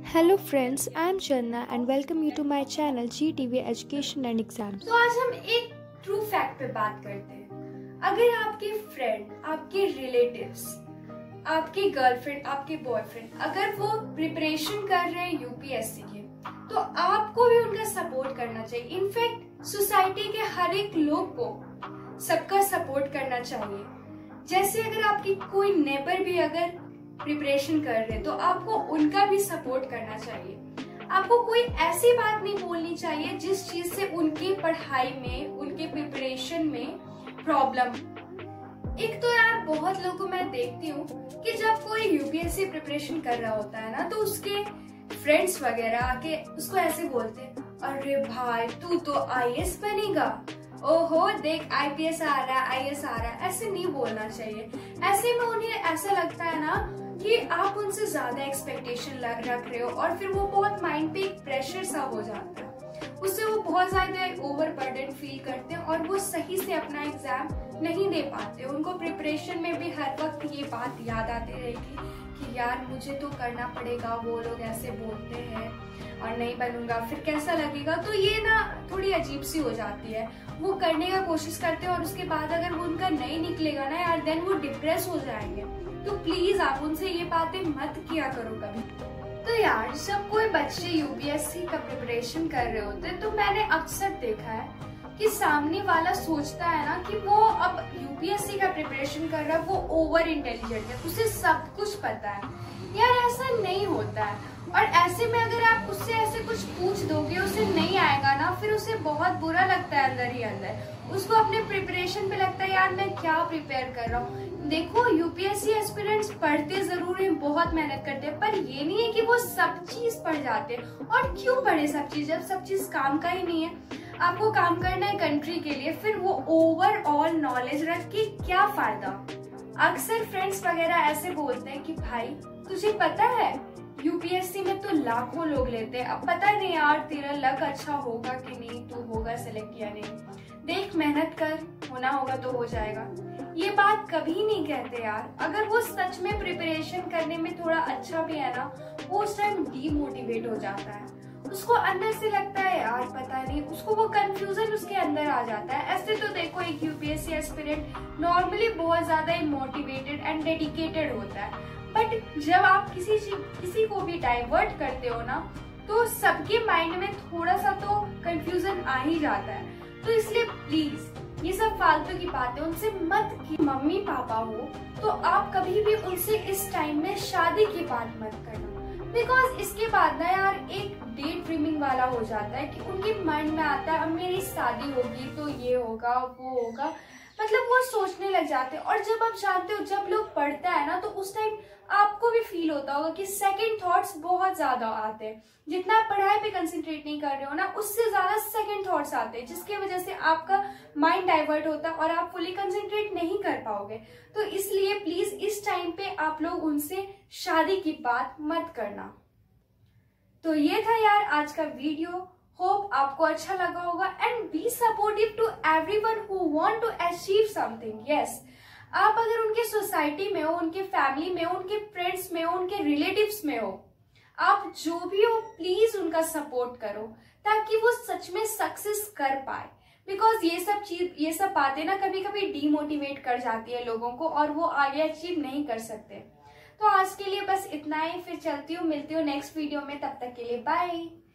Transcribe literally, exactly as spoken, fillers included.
Hello friends, I am Channa and welcome you to my channel G T V Education and Exams. तो आज हम एक true fact पे बात करते हैं। अगर आपके फ्रेंड, आपके रिलेटिव्स, आपके गर्लफ्रेंड, आपके बॉयफ्रेंड अगर वो प्रिपरेशन कर रहे हैं यूपीएससी के, तो आपको भी उनका सपोर्ट करना चाहिए। इनफैक्ट सोसाइटी के हर एक लोग को सबका सपोर्ट करना चाहिए। जैसे अगर आपकी कोई नेबर भी अगर प्रिपरेशन कर रहे तो आपको उनका भी सपोर्ट करना चाहिए। आपको कोई ऐसी बात नहीं बोलनी चाहिए जिस चीज से उनकी पढ़ाई में, उनके प्रिपरेशन में प्रॉब्लम। एक तो यार बहुत लोगों को मैं देखती हूँ कि जब कोई यूपीएससी प्रिपरेशन कर रहा होता है ना, तो उसके फ्रेंड्स वगैरह आके उसको ऐसे बोलते हैं, अरे भाई तू तो आईएएस बनेगा, ओहो देख आईपीएस आ रहा है, आईएएस आ रहा है। ऐसे नहीं बोलना चाहिए। ऐसे में उन्हें ऐसा लगता है ना कि आप उनसे ज्यादा एक्सपेक्टेशन रख रहे हो और फिर वो बहुत माइंड पे एक प्रेशर सा हो जाता है। उससे वो बहुत ज्यादा ओवर बर्डन फील करते हैं और वो सही से अपना एग्जाम नहीं दे पाते। उनको प्रिपरेशन में भी हर वक्त ये बात याद आती रहेगी कि यार मुझे तो करना पड़ेगा, वो लोग ऐसे बोलते हैं और नहीं बनूंगा फिर कैसा लगेगा। तो ये ना थोड़ी अजीब सी हो जाती है। वो करने का कोशिश करते हैं और उसके बाद अगर वो उनका नहीं निकलेगा ना यार, देन वो डिप्रेस हो जाएंगे। तो प्लीज आप उनसे ये बातें मत किया करो कभी। तो यार जब कोई बच्चे यूपीएससी का प्रिपरेशन कर रहे होते हैं तो मैंने अक्सर देखा है कि सामने वाला सोचता है ना कि वो अब यूपीएससी का प्रिपरेशन कर रहा है, वो ओवर इंटेलिजेंट है, उसे सब कुछ पता है। यार ऐसा नहीं होता है। और ऐसे में अगर आप उससे ऐसे कुछ पूछ दोगे, उसे नहीं आएगा ना, फिर उसे बहुत बुरा लगता है अंदर ही अंदर। उसको अपने प्रिपरेशन पे लगता है यार मैं क्या प्रिपेयर कर रहा हूँ। देखो यूपीएससी एस्पिरेंट्स पढ़ते जरूर हैं, बहुत मेहनत करते हैं, पर ये नहीं है कि वो सब चीज पढ़ जाते हैं। और क्यों पढ़े सब चीज जब सब चीज काम का ही नहीं है। आपको काम करना है कंट्री के लिए, फिर वो ओवरऑल नॉलेज रख के क्या फायदा। अक्सर फ्रेंड्स वगैरह ऐसे बोलते हैं कि भाई तुझे पता है यूपीएससी में तो लाखों लोग लेते हैं, अब पता नहीं यार तेरा लक अच्छा होगा कि नहीं, तू होगा सिलेक्ट या नहीं, देख मेहनत कर, होना होगा तो हो जाएगा। ये बात कभी नहीं कहते यार। अगर वो सच में प्रिपरेशन करने में थोड़ा अच्छा भी है ना, वो उस टाइम डीमोटिवेट हो जाता है। उसको अंदर से लगता है यार पता नहीं, उसको वो कंफ्यूजन उसके अंदर आ जाता है। ऐसे तो देखो एक यूपीएससी एस्पिरेंट नॉर्मली बहुत ज्यादा मोटिवेटेड एंड डेडिकेटेड होता है, बट जब आप किसी किसी को भी डाइवर्ट करते हो ना, तो सबके माइंड में थोड़ा सा तो कंफ्यूजन आ ही जाता है। तो इसलिए प्लीज ये सब फालतू की बातें उनसे मत की। मम्मी पापा हो तो आप कभी भी उनसे इस टाइम में शादी की बात मत करना, बिकॉज इसके बाद ना यार एक डे ड्रीमिंग वाला हो जाता है कि उनके माइंड में आता है अब मेरी शादी होगी तो ये होगा वो होगा, मतलब वो सोचने लग जाते हैं। और जब आप जानते हो जब लोग पढ़ता है ना, तो उस टाइम आपको भी फील होता होगा कि सेकंड थॉट्स बहुत ज्यादा आते हैं। जितना आप पढ़ाई पे कंसंट्रेट नहीं कर रहे हो ना, उससे ज्यादा सेकंड थॉट्स आते हैं, जिसकी वजह से आपका माइंड डाइवर्ट होता है और आप फुली कंसंट्रेट नहीं कर पाओगे। तो इसलिए प्लीज इस टाइम पे आप लोग उनसे शादी की बात मत करना। तो ये था यार आज का वीडियो। होप आपको अच्छा लगा होगा and be supportive to everyone who want to achieve something. Yes, आप अगर उनके सोसाइटी में हो, उनके फैमिली में हो, उनके फ्रेंड्स में हो, उनके रिलेटिव्स में हो, आप जो भी हो प्लीज उनका सपोर्ट करो ताकि वो सच में सक्सेस कर पाए। बिकॉज ये सब चीज ये सब बातें ना कभी कभी डीमोटिवेट कर जाती है लोगों को और वो आगे अचीव नहीं कर सकते। तो आज के लिए बस इतना ही, फिर चलती हूँ, मिलती हूँ नेक्स्ट वीडियो में, तब तक के लिए बाय।